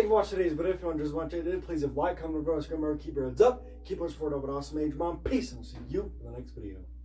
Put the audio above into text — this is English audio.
you for watching today's video. If you enjoyed what you did, please leave a like, comment, bro, subscribe, keep your heads up, keep pushing forward, over awesome age mom. Peace, and see you in the next video.